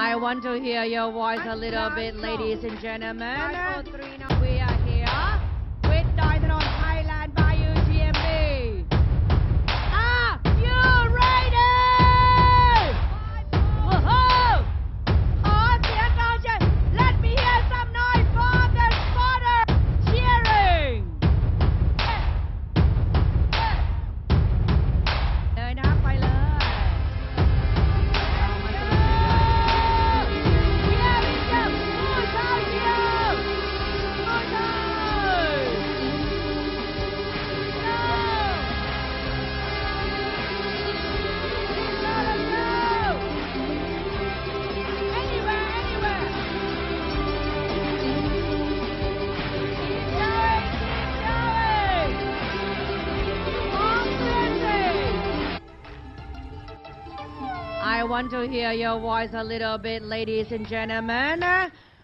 I want to hear your voice a little bit, ladies and gentlemen. We are here with Thailand, Thailand by UTMB. Are you ready? Woohoo! ขอเสียงกองเชียร์ Let me hear some noise from the spotter cheering. เลยนะไปเลย I want to hear your voice a little bit, ladies and gentlemen.